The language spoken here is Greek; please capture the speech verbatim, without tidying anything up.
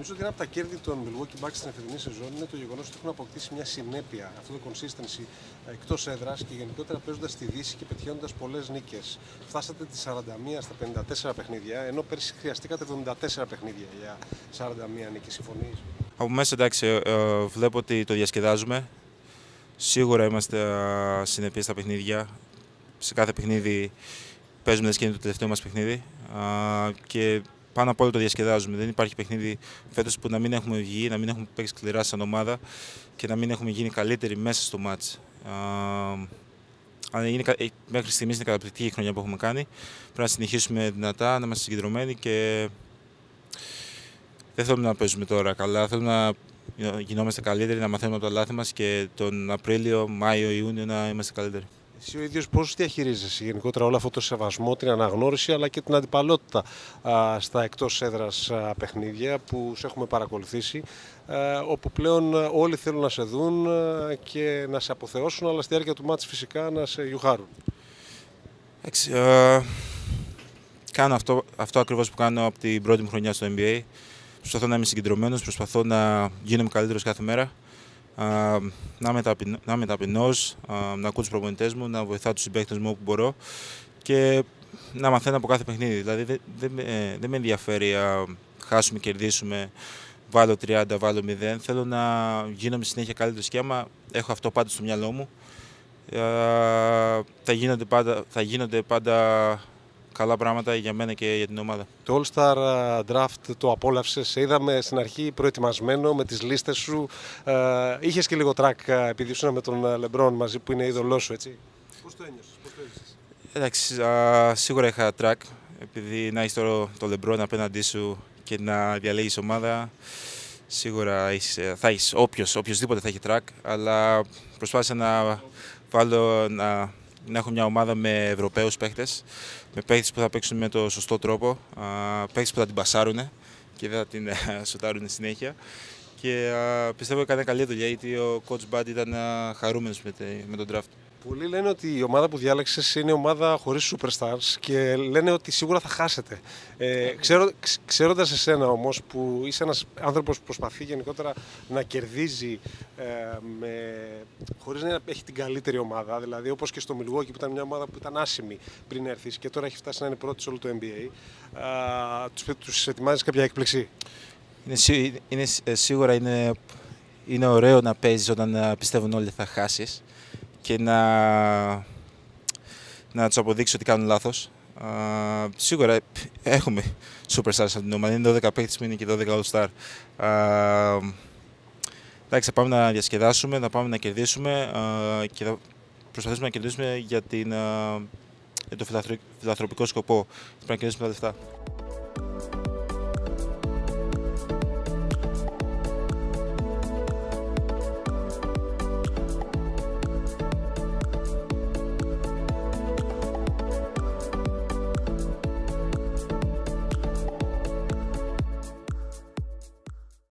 Νομίζω ότι ένα από τα κέρδη των Milwaukee Bucks στην εφετινή σεζόν είναι το γεγονός ότι έχουν αποκτήσει μια συνέπεια, αυτό το consistency εκτός έδρας και γενικότερα παίζοντας στη Δύση και πετυχαίνοντας πολλές νίκες. Φτάσατε τις σαράντα μία στα πενήντα τέσσερα παιχνίδια, ενώ πέρσι χρειαστήκατε εβδομήντα τέσσερα παιχνίδια για σαράντα μία νίκες. Συμφωνείς? Από μέσα, εντάξει, ε, ε, βλέπω ότι το διασκεδάζουμε. Σίγουρα είμαστε ε, συνεπείς στα παιχνίδια. Σε κάθε παιχνίδι παίζουμε λες και είναι το τελευταίο μας παιχνίδι. Ε, και πάνω απ' όλο το διασκεδάζουμε. Δεν υπάρχει παιχνίδι φέτος που να μην έχουμε βγει, να μην έχουμε παίξει σκληρά σαν ομάδα και να μην έχουμε γίνει καλύτεροι μέσα στο μάτς. Ε, είναι, μέχρι στιγμής είναι καταπληκτική η χρονιά που έχουμε κάνει. Πρέπει να συνεχίσουμε δυνατά, να είμαστε συγκεντρωμένοι και δεν θέλουμε να παίζουμε τώρα καλά. Θέλουμε να γινόμαστε καλύτεροι, να μαθαίνουμε από τα λάθη μας και τον Απρίλιο, Μάιο, Ιούνιο να είμαστε καλύτεροι. Εσύ ο ίδιος πώς διαχειρίζεσαι γενικότερα όλο αυτό το σεβασμό, την αναγνώριση αλλά και την αντιπαλότητα α, στα εκτός έδρας α, παιχνίδια που σε έχουμε παρακολουθήσει, α, όπου πλέον όλοι θέλουν να σε δουν α, και να σε αποθεώσουν, αλλά στη διάρκεια του μάτς φυσικά να σε γιουχάρουν. Εντάξει, ε, κάνω αυτό, αυτό ακριβώς που κάνω από την πρώτη μου χρονιά στο N B A. Προσπαθώ να είμαι συγκεντρωμένος, προσπαθώ να γίνομαι καλύτερος κάθε μέρα. Uh, να είμαι ταπεινός, uh, να ακούω τους προπονητές μου, να βοηθάω τους συμπαίκτες μου όπου μπορώ και να μαθαίνω από κάθε παιχνίδι. Δηλαδή δεν δε, δε, δε με ενδιαφέρει να uh, χάσουμε, κερδίσουμε, βάλω τριάντα, βάλω μηδέν. Θέλω να γίνομαι συνέχεια καλύτερος και άμα έχω αυτό πάντα στο μυαλό μου, uh, θα, γίνονται πάντα, θα γίνονται πάντα καλά πράγματα για μένα και για την ομάδα. Το All-Star Draft το απόλαυσες, σε είδαμε στην αρχή προετοιμασμένο με τις λίστες σου. Ε, είχες και λίγο track επειδή ήσουν με τον LeBron μαζί που είναι είδωλός σου, έτσι. Πώς το ένιωσες, πώς το έζησες? Εντάξει, α, σίγουρα είχα track, επειδή να έχεις το, το LeBron απέναντί σου και να διαλέγεις ομάδα, σίγουρα έχεις, θα έχεις, όποιος, οποιοσδήποτε θα έχει track, αλλά προσπάθησα να βάλω, να, να έχω μια ομάδα με Ευρωπαίους παίχτες, με παίχτες που θα παίξουν με το σωστό τρόπο, παίχτες που θα την πασάρουν και δεν θα την σοτάρουν συνέχεια. Και α, πιστεύω ότι έκανε καλή δουλειά γιατί ο coach Bud ήταν α, χαρούμενος με, με τον draft. Πολλοί λένε ότι η ομάδα που διάλεξες είναι ομάδα χωρίς superstars και λένε ότι σίγουρα θα χάσετε. Ε, ξέρω, ξέροντας εσένα όμως που είσαι ένας άνθρωπος που προσπαθεί γενικότερα να κερδίζει ε, με, χωρίς να έχει την καλύτερη ομάδα, δηλαδή όπως και στο Milwaukee που ήταν μια ομάδα που ήταν άσημη πριν έρθεις και τώρα έχει φτάσει να είναι πρώτη σε όλο το N B A, α, τους, τους ετοιμάζεις κάποια έκπληξη? Είναι, είναι, σίγουρα είναι, είναι ωραίο να παίζεις όταν πιστεύουν όλοι θα χάσεις και να, να τους αποδείξεις ότι κάνουν λάθος. Uh, σίγουρα έχουμε superstars από την ομάδα, είναι δώδεκα παίκτες που είναι και δώδεκα all-star. Uh, εντάξει, θα πάμε να διασκεδάσουμε, θα πάμε να κερδίσουμε uh, και θα προσπαθήσουμε να κερδίσουμε για, την, uh, για το φιλανθρωπικό σκοπό. Πρέπει να κερδίσουμε τα λεφτά.